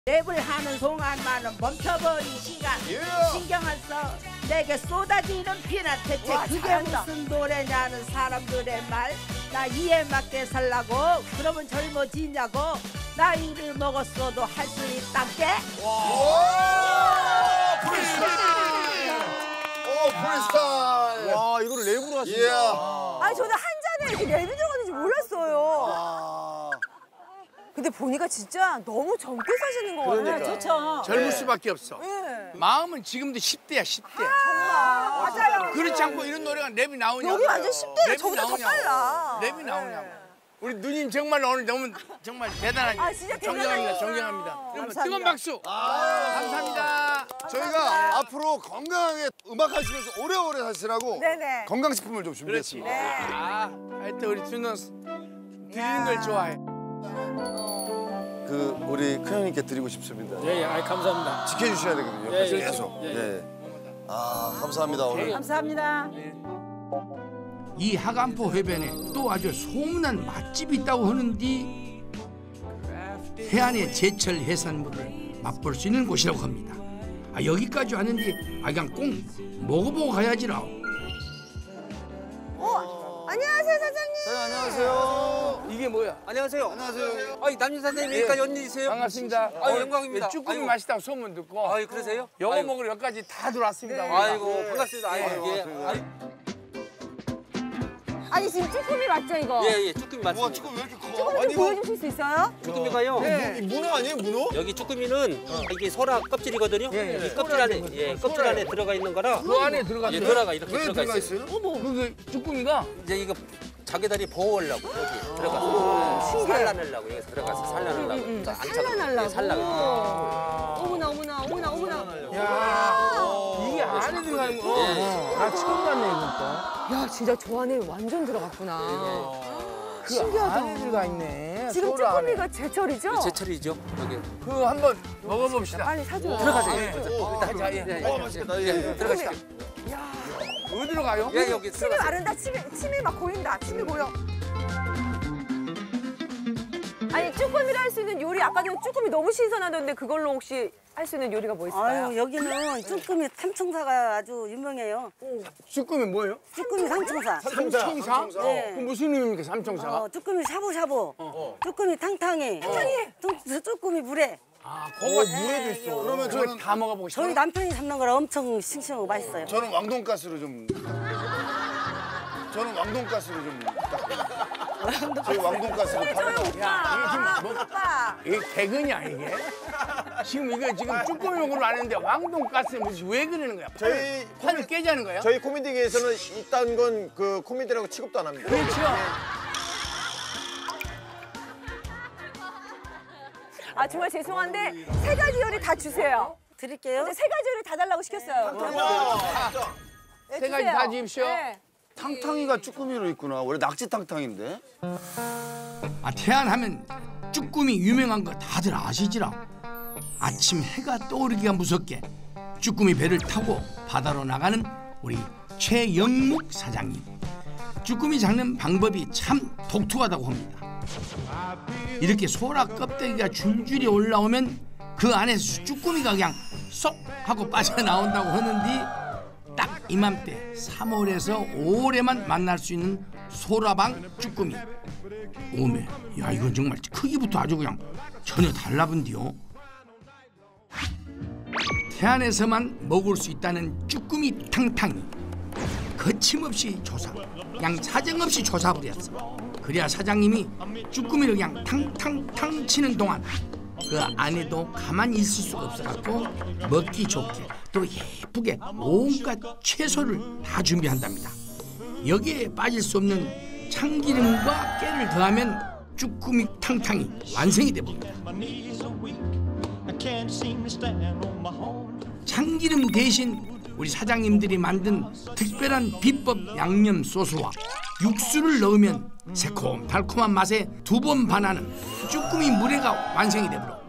랩을 하는 동안만은 멈춰버린 시간 신경을 써 내게 쏟아지는 피난 대체 그게 잘한다. 무슨 노래냐는 사람들의 말 나 이에 맞게 살라고 그러면 젊어지냐고 나이를 먹었어도 할 수 있단게 프리스타일. 와, 이거를 랩으로 하신다. 아니 저는 한 잔에 이렇게 랩이 들어가는지 몰랐어요. 근데 보니까 진짜 너무 젊게 사시는 것 같아요. 좋죠. 젊을 수밖에 없어. 네. 마음은 지금도 10대야, 10대. 맞아요. 그렇지 않고 이런 노래가 랩이 나오냐고. 여기 완전 10대예요. 랩이 저보다 더 나오냐고. 빨라. 랩이 나오냐고. 우리 누님 정말 오늘 너무 정말 대단하지. 아, 진짜 존경합니다. 대단해요. 존경합니다. 그러면 감사합니다. 뜨거운 박수. 감사합니다. 저희가 앞으로 건강하게 음악 하시면서 오래오래 사시라고 네네. 건강식품을 좀 준비했습니다. 네. 아, 하여튼 우리 준호 드리는 걸 좋아해. 그 우리 큰형님께 드리고 싶습니다. 예, 감사합니다. 지켜주셔야 되거든요. 옆에서 예, 계속. 예. 예. 아, 감사합니다 오늘. 감사합니다. 이 하간포 해변에 또 아주 소문난 맛집이 있다고 하는데 해안의 제철 해산물을 맛볼 수 있는 곳이라고 합니다. 아, 여기까지 왔는데 그냥 꼭 먹어보고 가야지라. 안녕하세요 사장님. 네, 안녕하세요. 이게 뭐야? 안녕하세요. 안녕하세요. 아니, 남진 선생님이니까 연일이세요? 반갑습니다. 영광입니다. 쭈꾸미 아이고. 맛있다고 소문 듣고 아유, 그러세요? 영어 아이고. 먹으러 여기까지 다 들어왔습니다. 우리가. 아이고, 반갑습니다. 아이고, 예. 아니 지금 쭈꾸미 맞죠 이거? 예, 쭈꾸미 맞습니다. 와, 쭈꾸미 왜 이렇게 커? 쭈꾸미 좀 보여주실 수 있어요? 쭈꾸미가요? 문어 아니에요, 문어? 여기 쭈꾸미는 이게 소라 껍질이거든요. 이 껍질 안에, 껍질 안에 들어가 있는 거라. 그 안에 들어갔어요? 예, 들어가 이렇게 왜 들어가 들어가 있어요. 있어요? 그 쭈꾸미가 이제 이거 자기다리 보호하려고 여기 들어가서 산란하려고 여기서 들어가서 산란하려고. 산란하려고. 산란. 어머나. 이게 안에 들어가는 거. 나 처음 봤네 이거 야 진짜 저 안에 완전 들어갔구나. 또. 그 신기하다. 안에 들어가 있네. 지금 소라 안에. 쭈꾸미가 제철이죠? 제철이죠. 여기. 그거 한번 먹어봅시다. 빨리 사줘요. 들어가세요. 자, 예. 맛있겠다. 예. 들어가시죠. 어디로 가요? 예, 여기 침이 들어가세요. 마른다. 침이 막 고인다. 침이 고여. 아니 쭈꾸미를 할 수 있는 요리 아까 전에 쭈꾸미 너무 신선하던데 그걸로 혹시 할 수 있는 요리가 뭐 있을까요? 아유, 여기는 쭈꾸미 삼총사가 아주 유명해요. 쭈꾸미 뭐예요? 쭈꾸미 삼총사. 삼총사? 네. 그 무슨 의미입니까 삼총사가? 쭈꾸미 샤브샤브, 쭈꾸미 탕탕이, 쭈꾸미 물회. 아, 그거 물에도 있어. 그러면 그걸 저는 다 먹어보고 싶어요. 저희 남편이 잡는 거라 엄청 싱싱하고 맛있어요. 저는 왕돈가스로 좀. 저희 왕돈가스로 팔아요. 오빠. 이게 개그냐 이게? 지금 이거 지금 쭈꾸미 먹으러 왔는데 왕돈가스 무슨 왜 그러는 거야? 저희 판을 깨자는 거야? 저희 코미디계에서는 이딴 건 그 코미디라고 취급도 안 합니다. 그렇죠. 아 정말 죄송한데 세 가지 요리 다 주세요. 드릴게요. 세 가지 요리 다 달라고 시켰어요. 네, 세 가지 주세요. 다 주십시오. 네. 탕탕이가 쭈꾸미로 있구나. 원래 낙지 탕탕인데. 아, 태안하면 쭈꾸미 유명한 거 다들 아시지라. 아침 해가 떠오르기가 무섭게 쭈꾸미 배를 타고 바다로 나가는 우리 최영묵 사장님. 쭈꾸미 잡는 방법이 참 독특하다고 합니다. 이렇게 소라 껍데기가 줄줄이 올라오면 그 안에서 쭈꾸미가 그냥 쏙 하고 빠져나온다고 하는데 딱 이맘때 3월에서 5월에만 만날 수 있는 소라방 쭈꾸미. 오메, 야 이건 정말 크기부터 아주 그냥 전혀 달라본디요. 태안에서만 먹을 수 있다는 쭈꾸미 탕탕이. 거침없이 조사, 그냥 사정없이 조사 부렸어. 그래야 사장님이 쭈꾸미를 그냥 탕탕탕 치는 동안 그 안에도 가만히 있을 수가 없어갖고 먹기 좋게 또 예쁘게 온갖 채소를 다 준비한답니다. 여기에 빠질 수 없는 참기름과 깨를 더하면 쭈꾸미 탕탕이 완성이 돼봅니다. 참기름 대신 우리 사장님들이 만든 특별한 비법 양념 소스와 육수를 넣으면 새콤달콤한 맛에 두 번 반하는 쭈꾸미 물회가 완성이 되므로